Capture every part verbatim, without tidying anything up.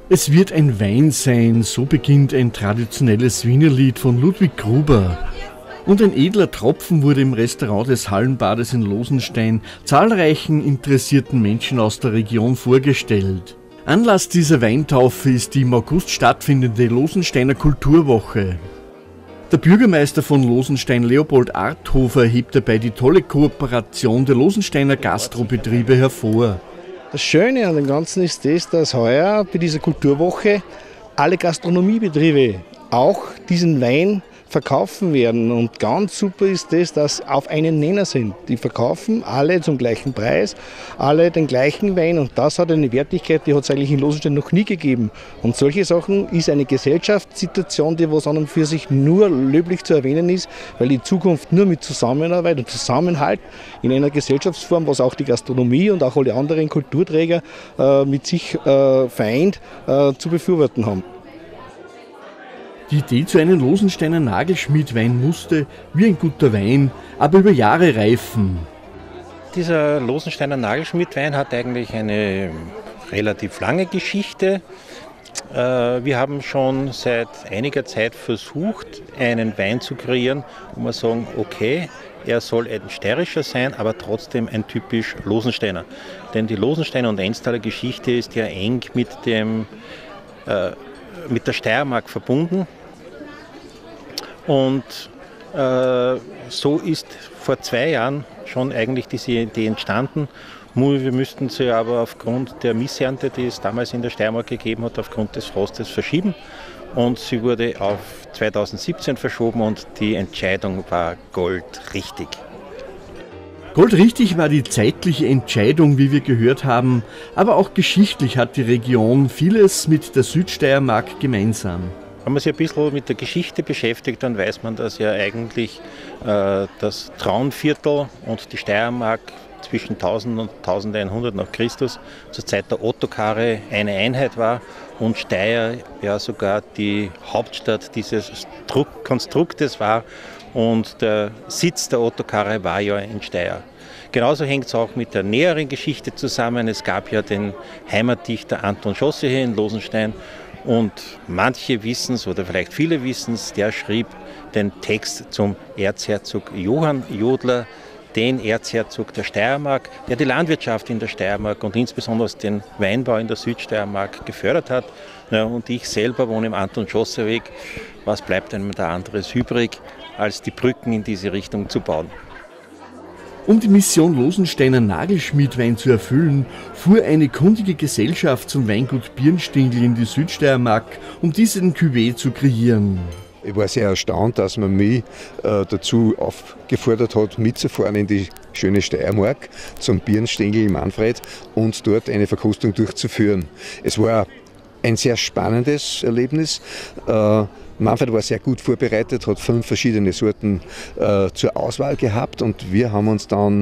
Es wird ein Wein sein, so beginnt ein traditionelles Wienerlied von Ludwig Gruber. Und ein edler Tropfen wurde im Restaurant des Hallenbades in Losenstein zahlreichen interessierten Menschen aus der Region vorgestellt. Anlass dieser Weintaufe ist die im August stattfindende Losensteiner Kulturwoche. Der Bürgermeister von Losenstein, Leopold Arthofer, hebt dabei die tolle Kooperation der Losensteiner Gastrobetriebe hervor. Das Schöne an dem Ganzen ist das, dass heuer bei dieser Kulturwoche alle Gastronomiebetriebe auch diesen Wein verkaufen werden. Und ganz super ist das, dass auf einen Nenner sind. Die verkaufen alle zum gleichen Preis, alle den gleichen Wein. Und das hat eine Wertigkeit, die hat es eigentlich in Losenstein noch nie gegeben. Und solche Sachen ist eine Gesellschaftssituation, die was an und für sich nur löblich zu erwähnen ist, weil die Zukunft nur mit Zusammenarbeit und Zusammenhalt in einer Gesellschaftsform, was auch die Gastronomie und auch alle anderen Kulturträger äh, mit sich äh, vereint, äh, zu befürworten haben. Die Idee zu einem Losensteiner Nagelschmiedwein musste, wie ein guter Wein, aber über Jahre reifen. Dieser Losensteiner Nagelschmiedwein hat eigentlich eine relativ lange Geschichte. Wir haben schon seit einiger Zeit versucht, einen Wein zu kreieren, wo wir sagen, okay, er soll ein steirischer sein, aber trotzdem ein typisch Losensteiner. Denn die Losensteiner und Ennstaler Geschichte ist ja eng mit, dem, äh, mit der Steiermark verbunden. Und äh, so ist vor zwei Jahren schon eigentlich diese Idee entstanden. Wir müssten sie aber aufgrund der Missernte, die es damals in der Steiermark gegeben hat, aufgrund des Frostes verschieben. Und sie wurde auf zweitausendsiebzehn verschoben und die Entscheidung war goldrichtig. Goldrichtig war die zeitliche Entscheidung, wie wir gehört haben, aber auch geschichtlich hat die Region vieles mit der Südsteiermark gemeinsam. Wenn man sich ein bisschen mit der Geschichte beschäftigt, dann weiß man, dass ja eigentlich äh, das Traunviertel und die Steiermark zwischen tausend und eintausendeinhundert nach Christus zur Zeit der Ottokare eine Einheit war und Steyr ja sogar die Hauptstadt dieses Konstruktes war und der Sitz der Ottokare war ja in Steyr. Genauso hängt es auch mit der näheren Geschichte zusammen. Es gab ja den Heimatdichter Anton Schosse hier in Losenstein. Und manche wissen es, oder vielleicht viele wissen es, der schrieb den Text zum Erzherzog Johann Jodler, den Erzherzog der Steiermark, der die Landwirtschaft in der Steiermark und insbesondere den Weinbau in der Südsteiermark gefördert hat. Ja, und ich selber wohne im Anton-Schosse-Weg. Was bleibt einem da anderes übrig, als die Brücken in diese Richtung zu bauen? Um die Mission Losensteiner Nagelschmiedwein zu erfüllen, fuhr eine kundige Gesellschaft zum Weingut Birnstingl in die Südsteiermark, um diesen Cuvée zu kreieren. Ich war sehr erstaunt, dass man mich äh, dazu aufgefordert hat, mitzufahren in die schöne Steiermark zum Birnstingl Manfred und dort eine Verkostung durchzuführen. Es war ein sehr spannendes Erlebnis. Äh, Manfred war sehr gut vorbereitet, hat fünf verschiedene Sorten äh, zur Auswahl gehabt und wir haben uns dann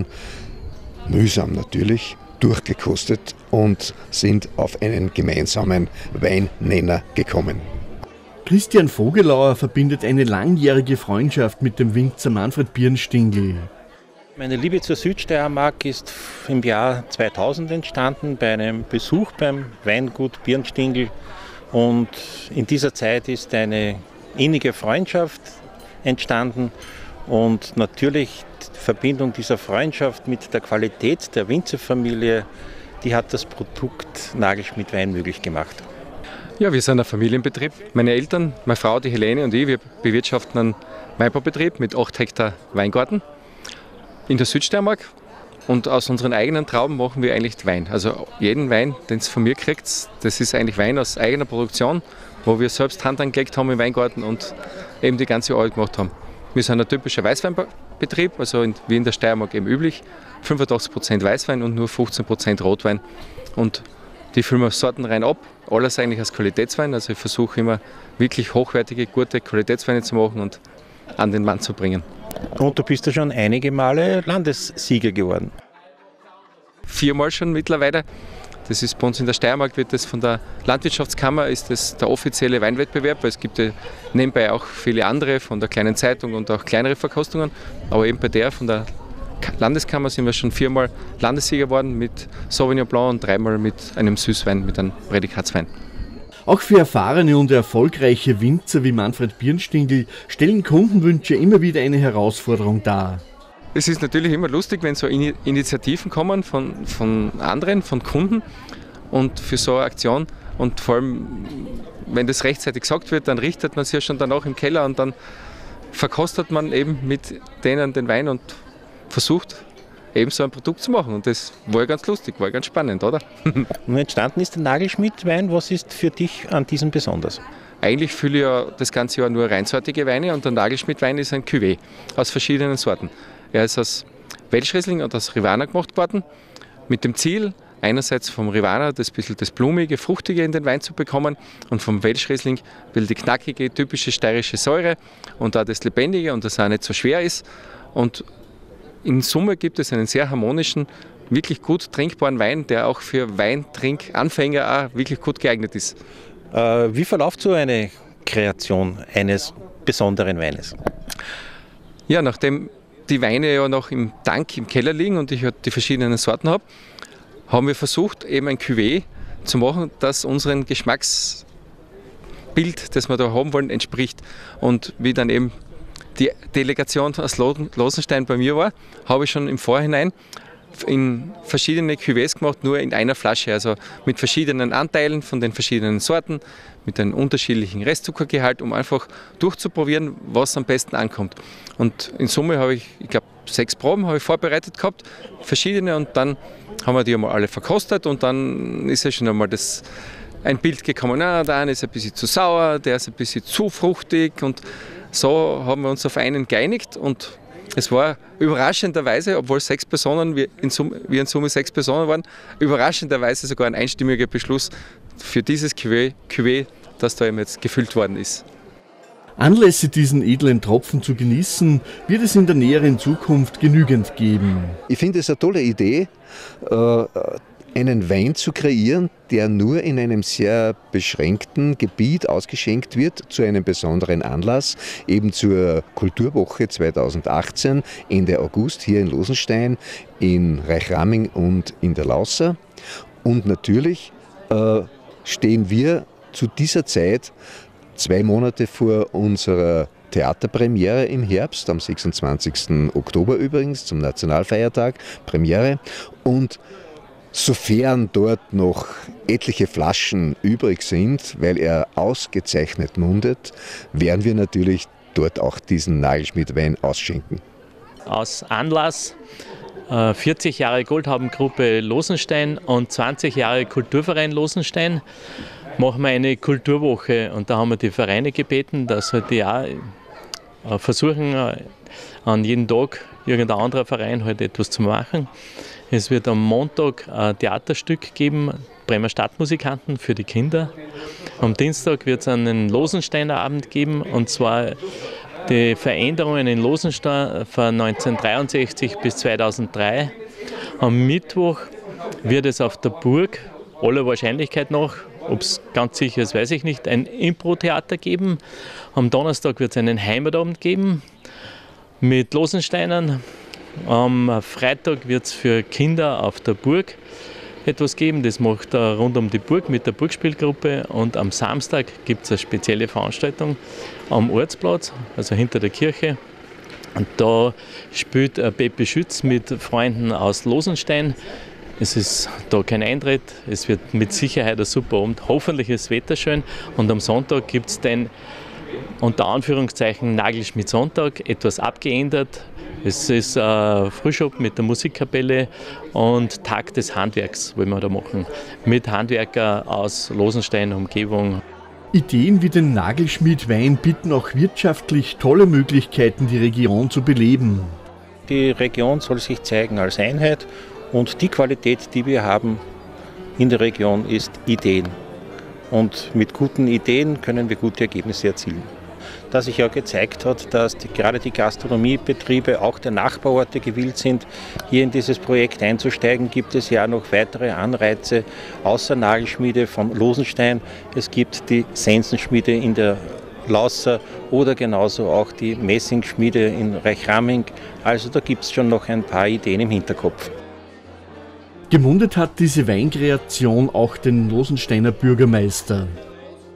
mühsam natürlich durchgekostet und sind auf einen gemeinsamen Weinnenner gekommen. Christian Vogelauer verbindet eine langjährige Freundschaft mit dem Winzer Manfred Birnstingl. Meine Liebe zur Südsteiermark ist im Jahr zweitausend entstanden bei einem Besuch beim Weingut Birnstingl. Und in dieser Zeit ist eine innige Freundschaft entstanden und natürlich die Verbindung dieser Freundschaft mit der Qualität der Winzerfamilie, die hat das Produkt Nagelschmiedwein möglich gemacht. Ja, wir sind ein Familienbetrieb. Meine Eltern, meine Frau, die Helene und ich, wir bewirtschaften einen Weinbaubetrieb mit acht Hektar Weingarten in der Südsteiermark. Und aus unseren eigenen Trauben machen wir eigentlich Wein. Also jeden Wein, den es von mir kriegt, das ist eigentlich Wein aus eigener Produktion, wo wir selbst Hand angelegt haben im Weingarten und eben die ganze Arbeit gemacht haben. Wir sind ein typischer Weißweinbetrieb, also in, wie in der Steiermark eben üblich. fünfundachtzig Prozent Weißwein und nur fünfzehn Prozent Rotwein. Und die füllen wir sortenrein ab. Alles eigentlich als Qualitätswein. Also ich versuche immer wirklich hochwertige, gute Qualitätsweine zu machen und an den Mann zu bringen. Und du bist ja schon einige Male Landessieger geworden. Viermal schon mittlerweile. Das ist bei uns in der Steiermark, wird das von der Landwirtschaftskammer, ist das der offizielle Weinwettbewerb, weil es gibt ja nebenbei auch viele andere von der kleinen Zeitung und auch kleinere Verkostungen. Aber eben bei der von der Landeskammer sind wir schon viermal Landessieger geworden mit Sauvignon Blanc und dreimal mit einem Süßwein, mit einem Prädikatswein. Auch für erfahrene und erfolgreiche Winzer wie Manfred Birnstingl stellen Kundenwünsche immer wieder eine Herausforderung dar. Es ist natürlich immer lustig, wenn so Initiativen kommen von, von anderen, von Kunden und für so eine Aktion. Und vor allem, wenn das rechtzeitig gesagt wird, dann richtet man sich ja schon danach im Keller und dann verkostet man eben mit denen den Wein und versucht eben so ein Produkt zu machen. Und das war ganz lustig, war ganz spannend, oder? Und entstanden ist der Nagelschmidt-Wein. Was ist für dich an diesem besonders? Eigentlich fülle ich ja das ganze Jahr nur reinsortige Weine und der Nagelschmidt-Wein ist ein Cuvée aus verschiedenen Sorten. Er ist aus Welschriesling und aus Rivaner gemacht worden, mit dem Ziel, einerseits vom Rivaner das bisschen das blumige, fruchtige in den Wein zu bekommen und vom Welschriesling die knackige, typische steirische Säure und auch das Lebendige und das auch nicht so schwer ist. Und in Summe gibt es einen sehr harmonischen, wirklich gut trinkbaren Wein, der auch für Weintrinkanfänger auch wirklich gut geeignet ist. Äh, wie verläuft so eine Kreation eines besonderen Weines? Ja, nachdem die Weine ja noch im Tank im Keller liegen und ich halt die verschiedenen Sorten habe, haben wir versucht, eben ein Cuvée zu machen, das unserem Geschmacksbild, das wir da haben wollen, entspricht. Und wie dann eben die Delegation aus Losenstein bei mir war, habe ich schon im Vorhinein in verschiedene Cuvées gemacht, nur in einer Flasche, also mit verschiedenen Anteilen von den verschiedenen Sorten, mit einem unterschiedlichen Restzuckergehalt, um einfach durchzuprobieren, was am besten ankommt. Und in Summe habe ich, ich glaube, sechs Proben habe ich vorbereitet gehabt, verschiedene, und dann haben wir die einmal alle verkostet und dann ist ja schon einmal das, ein Bild gekommen, na, der eine ist ein bisschen zu sauer, der ist ein bisschen zu fruchtig, und so haben wir uns auf einen geeinigt. Und es war überraschenderweise, obwohl sechs Personen, wir in, Summe, wir in Summe sechs Personen waren, überraschenderweise sogar ein einstimmiger Beschluss für dieses Cuvée, Cuvée, das da eben jetzt gefüllt worden ist. Anlässe, diesen edlen Tropfen zu genießen, wird es in der näheren Zukunft genügend geben. Ich finde es eine tolle Idee, einen Wein zu kreieren, der nur in einem sehr beschränkten Gebiet ausgeschenkt wird, zu einem besonderen Anlass, eben zur Kulturwoche zweitausendachtzehn, Ende August hier in Losenstein, in Reichraming und in der Lausser. Und natürlich äh, stehen wir zu dieser Zeit zwei Monate vor unserer Theaterpremiere im Herbst, am sechsundzwanzigsten Oktober übrigens, zum Nationalfeiertag, Premiere. Und sofern dort noch etliche Flaschen übrig sind, weil er ausgezeichnet mundet, werden wir natürlich dort auch diesen Nagelschmidt-Wein ausschenken. Aus Anlass äh, vierzig Jahre Goldhaubengruppe Losenstein und zwanzig Jahre Kulturverein Losenstein machen wir eine Kulturwoche, und da haben wir die Vereine gebeten, dass halt die auch äh, versuchen, äh, an jedem Tag irgendein anderer Verein halt etwas zu machen. Es wird am Montag ein Theaterstück geben, Bremer Stadtmusikanten für die Kinder. Am Dienstag wird es einen Losensteiner Abend geben, und zwar die Veränderungen in Losenstein von neunzehnhundertdreiundsechzig bis zweitausenddrei. Am Mittwoch wird es auf der Burg, aller Wahrscheinlichkeit nach, ob es ganz sicher ist, weiß ich nicht, ein Impro-Theater geben. Am Donnerstag wird es einen Heimatabend geben mit Losensteinern. Am Freitag wird es für Kinder auf der Burg etwas geben. Das macht er rund um die Burg mit der Burgspielgruppe. Und am Samstag gibt es eine spezielle Veranstaltung am Ortsplatz, also hinter der Kirche. Und da spielt Pepe Schütz mit Freunden aus Losenstein. Es ist da kein Eintritt, es wird mit Sicherheit ein super Abend. Hoffentlich ist das Wetter schön. Und am Sonntag gibt es den, unter Anführungszeichen, Nagelschmidt-Sonntag, etwas abgeändert. Es ist ein Frühschop mit der Musikkapelle und Tag des Handwerks wollen wir da machen. Mit Handwerker aus Losenstein, Umgebung. Ideen wie den Nagelschmied-Wein bieten auch wirtschaftlich tolle Möglichkeiten, die Region zu beleben. Die Region soll sich zeigen als Einheit, und die Qualität, die wir haben in der Region, ist Ideen. Und mit guten Ideen können wir gute Ergebnisse erzielen. Da sich ja gezeigt hat, dass die, gerade die Gastronomiebetriebe auch der Nachbarorte gewillt sind, hier in dieses Projekt einzusteigen, gibt es ja noch weitere Anreize außer Nagelschmiede von Losenstein. Es gibt die Sensenschmiede in der Lausser oder genauso auch die Messingschmiede in Reichraming. Also da gibt es schon noch ein paar Ideen im Hinterkopf. Gemundet hat diese Weinkreation auch den Losensteiner Bürgermeister.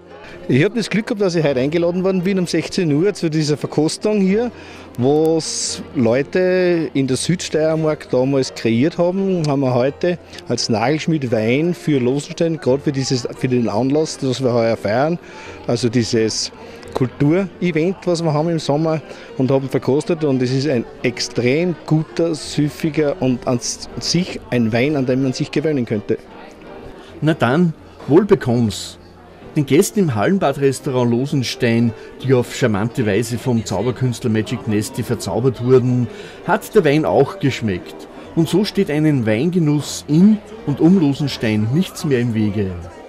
Ich habe das Glück gehabt, dass ich heute eingeladen worden bin um sechzehn Uhr zu dieser Verkostung hier, was Leute in der Südsteiermark damals kreiert haben, haben wir heute als Nagelschmied Wein für Losenstein, gerade für, dieses, für den Anlass, das wir heuer feiern, also dieses Kulturevent, was wir haben im Sommer, und haben verkostet, und es ist ein extrem guter, süffiger und an sich ein Wein, an dem man sich gewöhnen könnte. Na dann, wohl bekomm's. Den Gästen im Hallenbad-Restaurant Losenstein, die auf charmante Weise vom Zauberkünstler Magic Nasty verzaubert wurden, hat der Wein auch geschmeckt. Und so steht einen Weingenuss in und um Losenstein nichts mehr im Wege.